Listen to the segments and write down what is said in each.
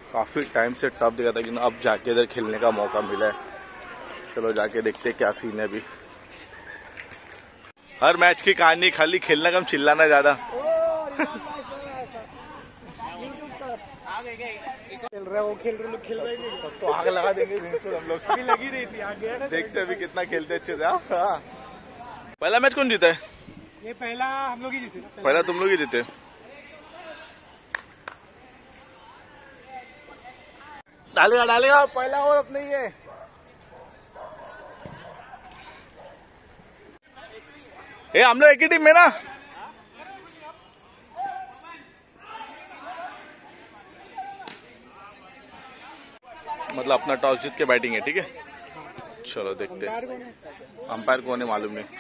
काफी टाइम से टफ दिखा था, लेकिन अब जाके इधर खेलने का मौका मिला है। चलो जाके देखते क्या सीन है अभी। हर मैच की कहानी खाली खेलना कम, चिल्लाना ज्यादा। खेल रहे वो खेल रहे लोग खेल रहे नहीं, तब तो आग लगा देंगे हम लोग। अभी लगी रही थी आगे। देखते अभी कितना खेलते अच्छे से। हाँ, पहला मैच कौन जीता है? ये पहला हम लोग ही जीते। पहला तुम लोग ही जीते। डालेगा डालेगा, पहला और अपने ही है। ए, हम लोग एक ही टीम में ना। मतलब अपना टॉस जीत के बैटिंग है, ठीक है। चलो देखते हैं अंपायर कौन है, मालूम नहीं।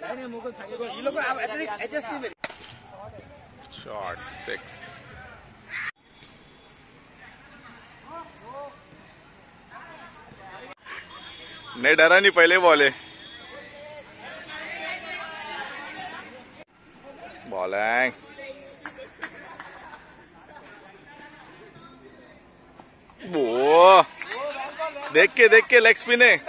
शॉट 6। नहीं डरा नहीं, पहले बॉल है। बॉलिंग वो देख के लेग स्पिन है।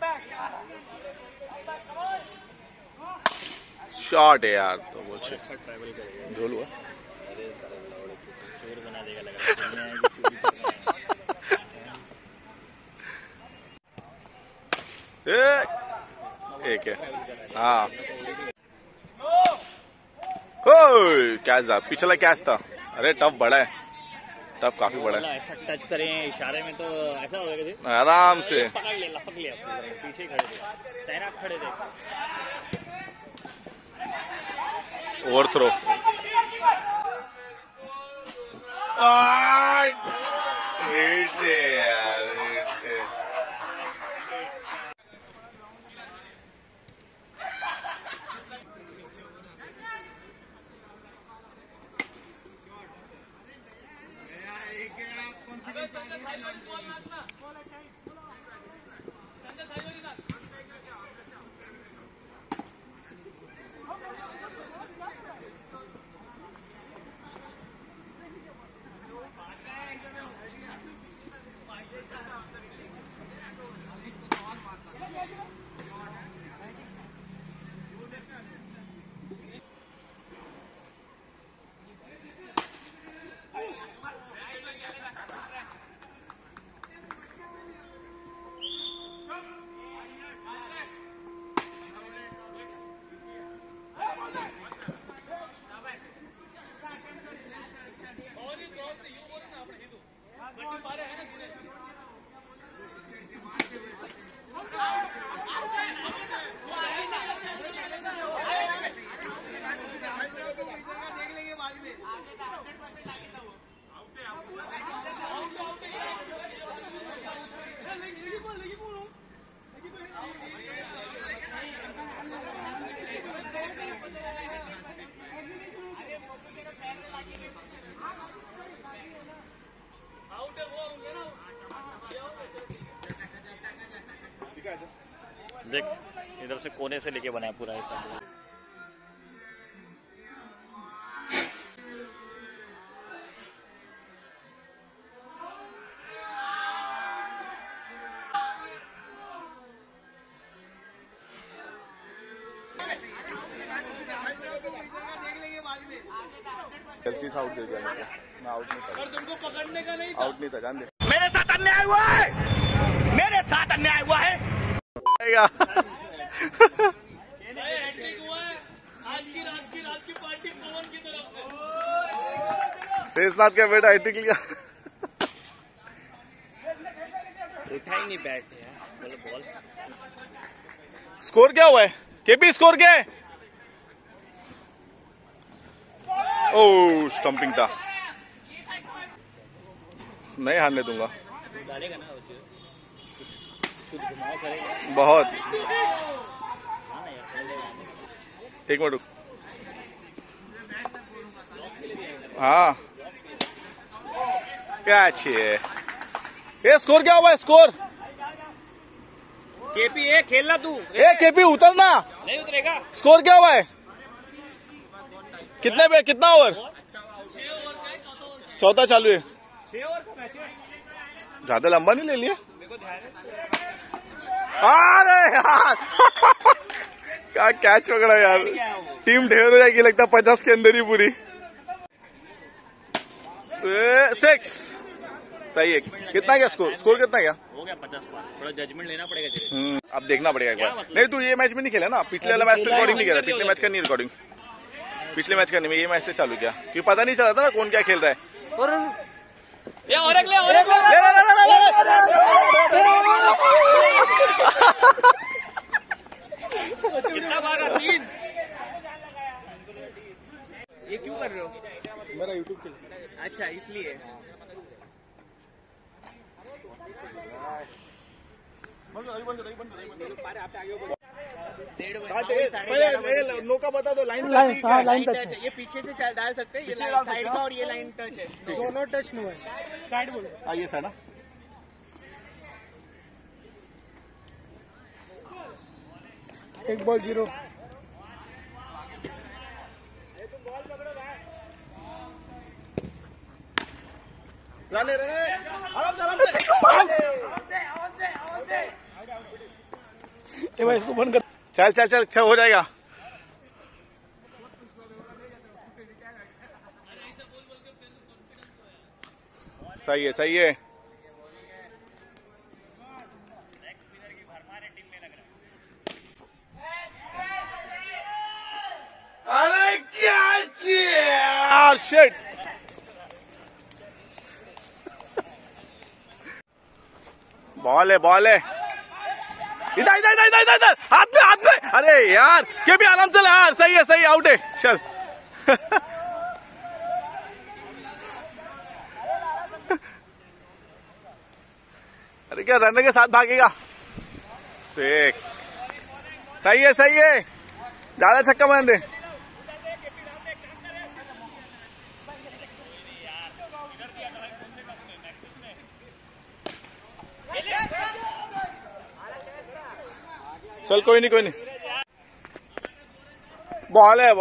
शॉट है यार, तो वो अच्छा ट्रैवल करेगा। गोल हुआ। अरे चोर बना देगा लगा। एक है। हाँ कैच था, पिछला कैच था। अरे टफ बड़ा है, टफ काफी बड़ा है। ऐसा टच करें इशारे में तो ऐसा हो जाएगा। आराम से पकड़ लिया, लपक लिया, पीछे खड़े थे, तैनात खड़े थे। Overthrow. देख इधर से कोने से लेके बनाया पूरा ऐसा। गलती से आउट दे दिया मैं आउट नहीं था। तुमको पकड़ने का नहीं, आउट नहीं था, जान दे। मेरे साथ अन्याय हुआ है, मेरे साथ अन्याय हुआ है। हैट्रिक हुआ है आज की रात की पार्टी पवन की तरफ से। शेषनाथ का बेटा हैट्रिक लिया। उठा ही नहीं बैट यार, बॉल। स्कोर क्या हुआ है केपी? स्कोर क्या है? ओह स्टंपिंग था, नहीं हारने दूंगा। डालेगा ना कुछ घुमाव करेगा बहुत। एक मिनट। हाँ क्या अच्छी है ये। स्कोर क्या हुआ है? स्कोर केपी ए खेलना तू। ए केपी उतरना। नहीं उतरेगा। स्कोर क्या हुआ है? कितने पे कितना ओवर? चौथा चालू है। 6 ओवर का ज्यादा लंबा नहीं ले लिया। अरे यार क्या कैच पकड़ा यार, टीम ढेर हो जाएगी लगता 50 के अंदर ही पूरी। 6 सही है। कितना क्या स्कोर कितना क्या हो गया 50 पार। थोड़ा जजमेंट लेना पड़ेगा। अब देखना पड़ेगा एक बार। नहीं तू ये मैच में नहीं खेला ना, पिछले वाला मैच से रिकॉर्डिंग नहीं किया था, पिछले मैच का नहीं रिकॉर्डिंग, पिछले मैच का नहीं, मैं ये मैच से चालू किया क्योंकि पता नहीं चला था ना कौन क्या खेल रहा है। कितना भागा 3। ये क्यों कर रहे हो? मेरा यूट्यूब के अच्छा इसलिए। नौका बता दो, लाइन टच है। ये पीछे से डाल सकते हैं, ये साइड का और ये लाइन टच है। दोनों टच नहीं है, साइड बोलो। ये सर ना 1 बॉल 0। इसको बंद कर। चल चल चल, अच्छा हो जाएगा। सही है सही है। अरे क्या यार, शिट। बॉल है इधर इधर इधर इधर इधर, हाथ में। अरे यार के भी आराम से यार, सही है सही, आउट है। चल अरे क्या रन के साथ भागेगा। 6 सही है ज्यादा छक्का मार दे। चल कोई नहीं। बॉल है।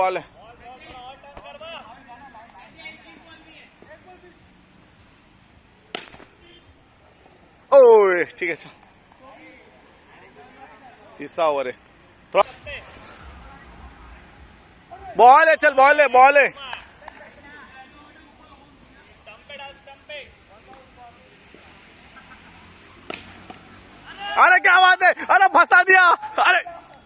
ओए ठीक है, तीसरा ओवर है। बॉल है, चल बॉल है। अरे क्या बात है, अरे फंसा दिया। अरे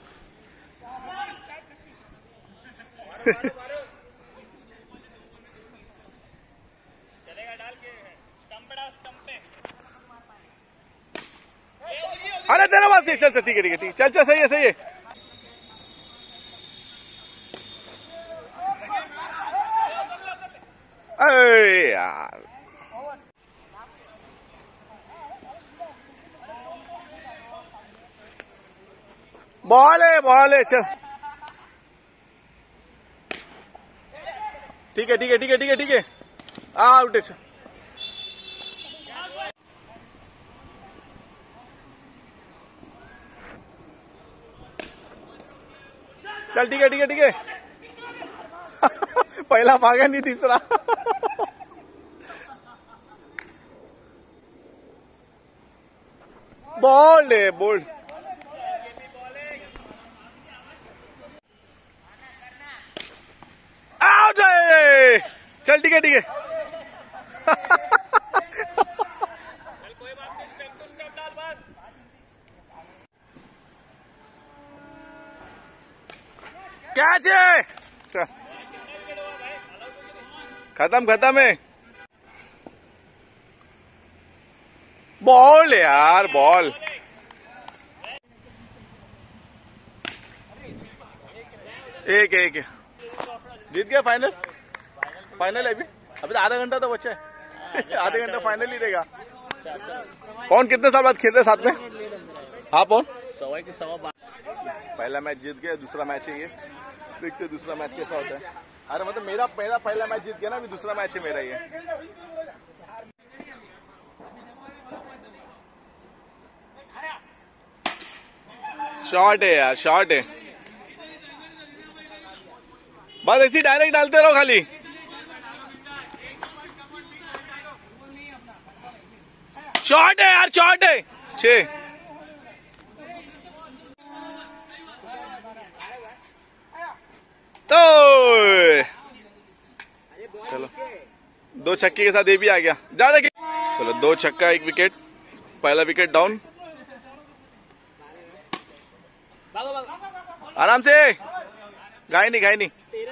अरे तेरा बात नहीं। चल ठीक है चल सही है अरे यार बॉल है। चल ठीक है आउट है। चल ठीक है पहला भागा नहीं, तीसरा बॉल है। आउट है। चल ठीक है कैच है। खत्म है। बॉल यार, बॉल। एक जीत गया फाइनल है अभी तो आधा घंटा तो बचा है। आधे घंटा फाइनल ही रहेगा। कौन कितने साल बाद खेल रहे साथ में? हाँ कौन? पहला मैच जीत गया, दूसरा मैच है ये। देखते दूसरा मैच कैसा होता है। अरे मतलब मेरा पहला मैच जीत गया ना, अभी दूसरा मैच है मेरा ये। शॉट है यार, शॉट है। बस ऐसी डायरेक्ट डालते रहो खाली। शॉट है यार, शॉट है। 6। तो चलो 2 छक्के के साथ ये भी आ गया। ज्यादा चलो 2 छक्का 1 विकेट, पहला विकेट डाउन। आराम से, घाई नहीं।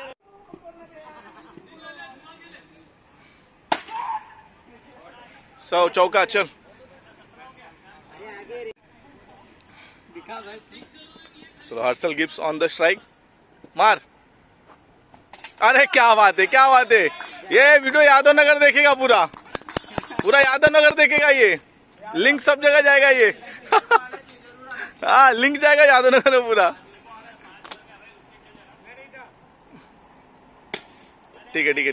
सौ चौका, चल। So Herschelle Gibbs on the strike, मार। अरे क्या बात है, क्या बात है। ये वीडियो यादव नगर देखेगा, पूरा यादव नगर देखेगा। ये लिंक सब जगह जाएगा ये। हाँ, लिंक जाएगा यादव नगर में पूरा। ठीक है।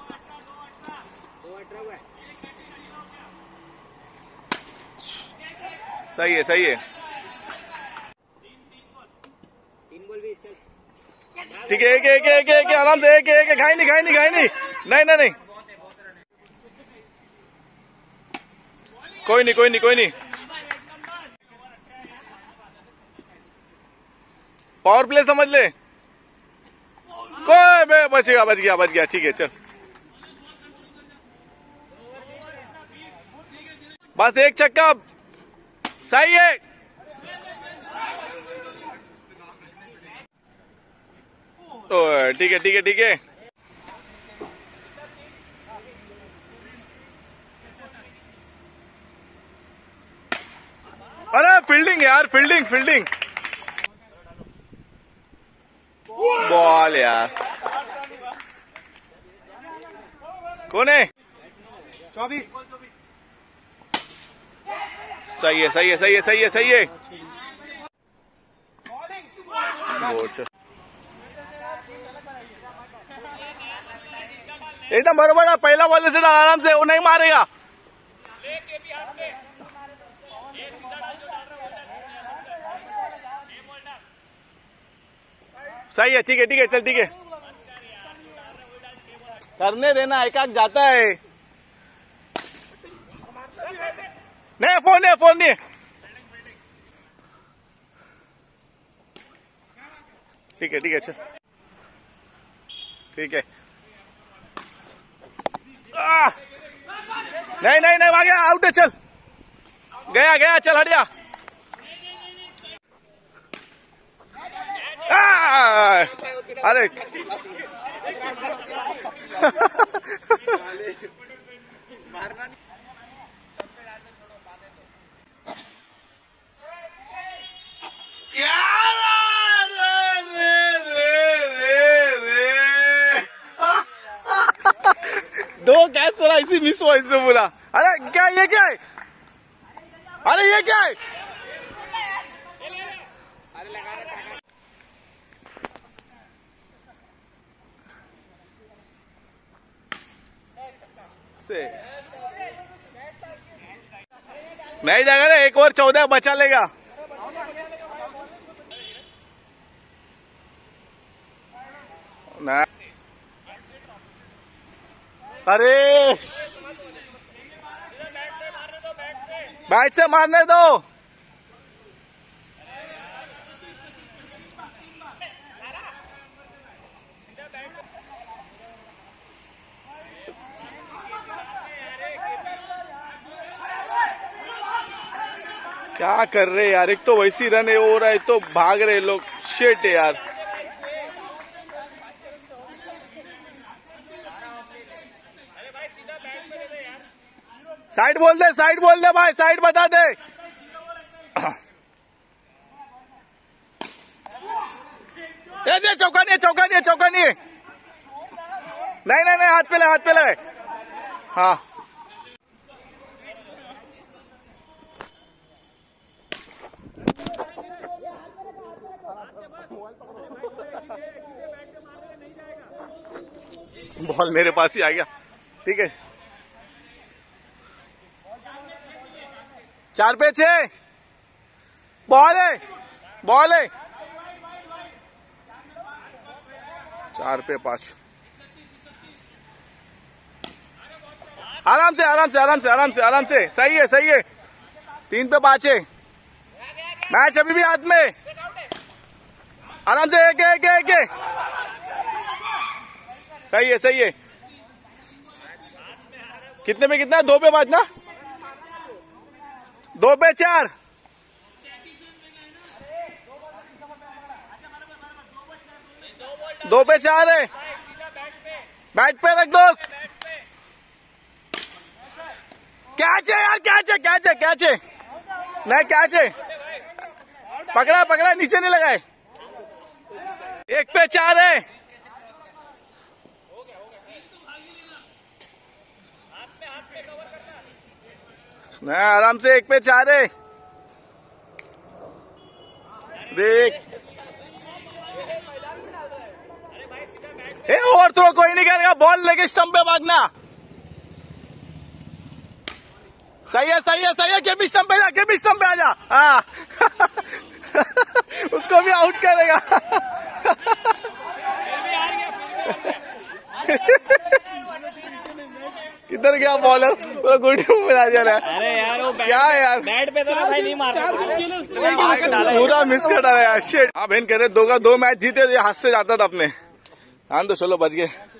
सही है। ठीक है, एक आराम से, एक घाई नहीं। नहीं। कोई नहीं। पावर प्ले समझ ले। कोई बच गया। ठीक है, चल। बस 1 छक्का, सही है। ठीक है। अरे फील्डिंग यार, फील्डिंग। बॉल यार, कौन है? 24। सही है। एकदम बरोबर है। पहला बॉल से आराम से, वो नहीं मारेगा। सही है, ठीक है। चल, ठीक है। करने देना, एक जाता है। नहीं, फोन नहीं। ठीक है, चल। ठीक है। नहीं, भाग गया, आउट है। चल, गया, चल, हट जा। अरे दो कैच थोड़ा इसी मिस हुआ इससे पूरा। अरे क्या है? अरे ये क्या है? नहीं जाएगा ना, 1 ओवर 14 बचा लेगा। ना अरे बैट से मारने दो। क्या कर रहे यार, एक तो वैसी रन है हो रहा है, तो भाग रहे लोग। शिट यार, साइड बोल दे भाई, साइड बता दे। ये चौका नहीं है। नहीं, हाथ पे ले। हाँ, बॉल मेरे पास ही आ गया। ठीक है, 4 पे 6 बॉल है 4 पे 5। आराम से आराम से आराम से आराम से आराम से, सही है सही है। 3 पे 5 है, मैच अभी भी हाथ में। आराम से, एक एक एक, एक। सही है सही है। कितने पे कितना? 2 पे 5 ना, 2 पे 4, 2 पे 4 है। बैट पे रख दोस्त। कैच है यार, कैच है कैच है कैच है, नहीं कैच है। पकड़ा पकड़ा, नीचे नहीं लगाए। 1 पे 4 है। नहीं, आराम से, 1 पे 4 है। देख, ओवर थ्रो कोई नहीं करेगा, बॉल लेके स्टंप पे भागना। सही है सही है सही है। के भी स्टंप पे जा, के भी स्टंप पे आ जा। हाँ उसको भी आउट करेगा। किधर गया बॉलर? पूरा गुडी में आ जा रहा है। अरे यार वो क्या है यार, बैट पे तो भाई नहीं मारता, पूरा मिस कर डाला यार। शिट। हाँ बहन कह रहे 2 का 2 मैच जीते, हाथ से जाता था अपने। हाँ तो चलो बच गए।